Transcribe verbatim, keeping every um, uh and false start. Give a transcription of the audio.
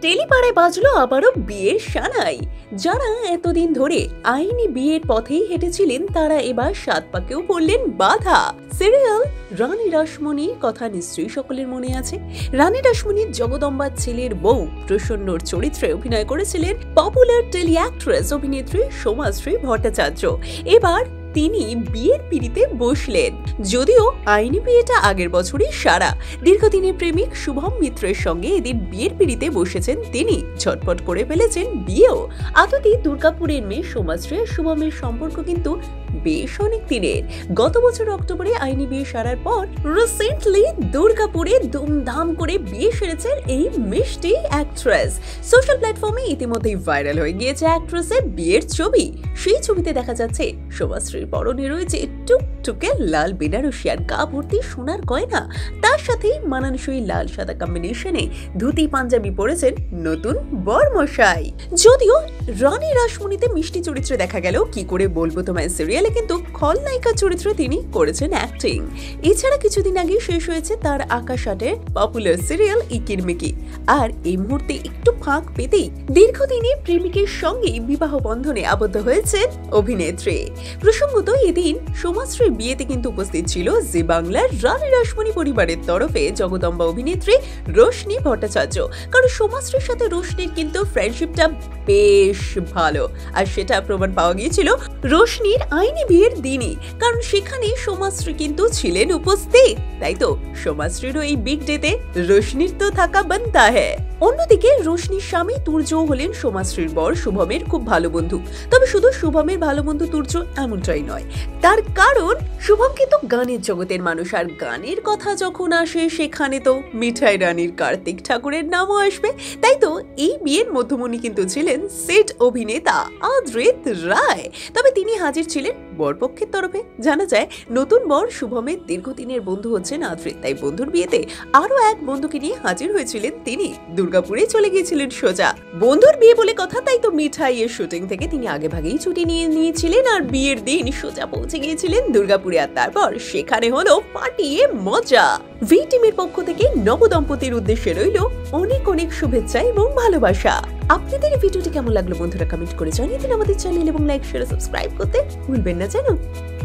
টেলিপাড়ায় বাজলো আবারও বিয়ের সানাই। যারা এতদিন ধরে আইনি বিয়ের পথেই হেঁটেছিলেন তারা এবার সাত পাকেও পড়লেন বাধা। সিরিয়াল রানী রাসমণির কথা নিশ্চয়ই সকলের মনে আছে। রানী রাসমণির জগদম্বার ছেলের বউ প্রসন্নর চরিত্রে অভিনয় করেছিলেন পপুলার টেলি অ্যাক্ট্রেস অভিনেত্রী সোমাশ্রী ভট্টাচার্য। এবার তিনি বিয়ের পিঁড়িতে বসলেন। যদিও আইনি বিয়েটা আগের বছরই সারা। দীর্ঘদিনের প্রেমিক শুভম মিত্রের সঙ্গে এদিন বিয়ের পিঁড়িতে বসেছেন তিনি। ঝটপট করে ফেলেছেন বিয়েও। আদতে দুর্গাপুরের মেয়ে সোমাশ্রী আর শুভমের সম্পর্ক কিন্তু বেশ অনেক দিনের। গত বছর অক্টোবরে আইনি বিয়ে সারার পর রিসেন্টলি দুর্গাপুরে ধুমধাম করে বিয়ে সেরেছেন এই মিষ্টি অ্যাক্ট্রেস। সোশ্যাল প্ল্যাটফর্মে ইতিমধ্যেই ভাইরাল হয়ে গিয়েছে অ্যাক্ট্রেসের বিয়ের ছবি। সেই ছবিতে দেখা যাচ্ছে সোমাশ্রীর পরনে রয়েছে টুকটুকে লাল বেনারসিয়ার গা ভর্তি সোনার গয়না, তার সাথে মানানসই লাল সাদা কম্বিনেশনে ধুতি পাঞ্জাবি পরেছেন নতুন বরমশাই। যদিও রানী রাসমণিতে মিষ্টি চরিত্রে দেখা গেল কি করে বলবো তোমায় সিরিয়ালে কিন্তু খলনায়িকা চরিত্রে তিনি করেছেন অ্যাক্টিং। এছাড়া কিছুদিন আগে শেষ হয়েছে তার আকাশ আটের পপুলার সিরিয়াল ইকিরমিকি। আর এই মুহূর্তে একটু ফাঁক পেতেই দীর্ঘদিনের প্রেমিকের সঙ্গে বিবাহ বন্ধনে আবদ্ধ হয়েছেন অভিনেত্রী। প্রসঙ্গত এদিন সোমাশ্রীর বিয়েতে কিন্তু উপস্থিত ছিল জি বাংলার রানী রাসমণি পরিবারের তরফে জগদম্বা অভিনেত্রী রোশনি ভট্টাচার্য। কারণ সোমাশ্রীর সাথে রোশনির কিন্তু ফ্রেন্ডশিপটা বেশ ভালো, আর সেটা প্রমাণ পাওয়া গিয়েছিল রোশনির আইনি বিয়ের দিনই। কারণ সেখানে সোমাশ্রী কিন্তু ছিলেন উপস্থিত। তাই তো সোমাশ্রীরও এই বিগ ডেতে রোশনির তো থাকা বানতা হ্যায়। অন্যদিকে রোশনির স্বামী তুর্য হলেন সোমাশ্রীর বর শুভমের খুব ভালো বন্ধু। তবে শুধু শুভমের ভালো বন্ধু তুর্য এমনটাই নয়, তার কারণ শুভম কিন্তু গানের জগতের মানুষ। আর গানের কথা যখন আসে সেখানে তো মিঠাই রানীর কার্তিক ঠাকুরের নামও আসবে। তাই তো এই বিয়ের মধ্যমণি কিন্তু ছিলেন সেট অভিনেতা আদ্রিত রায়। তবে তিনি হাজির ছিলেন বরপক্ষের তরফে। জানা যায় নতুন বর শুভমের দীর্ঘদিনের বন্ধু হচ্ছেন আদ্রিত। তাই বন্ধুর বিয়েতে আরো এক বন্ধুকে নিয়ে হাজির হয়েছিলেন তিনি। দুর্গাপুরে চলে গিয়েছিলেন সোজা। বন্ধুর বিয়ে বলে কথা, তাই তো মিঠাই এর শুটিং থেকে তিনি আগে ভাগেই ছুটি নিয়ে নিয়েছিলেন আর বিয়ের দিন সোজা পৌঁছে গিয়েছিলেন দুর্গাপুরে। আর তারপর সেখানে হলো পার্টিয়ে মজা। ভি টিমের পক্ষ থেকে নবদম্পতির উদ্দেশ্যে রইল অনেক অনেক শুভেচ্ছা এবং ভালোবাসা। আপনাদের এই ভিডিওটি কেমন লাগলো বন্ধুরা কমেন্ট করে জানিয়ে দিন। আমাদের চ্যানেল এবং লাইক শেয়ার সাবস্ক্রাইব করতে ভুলবেন না যেন।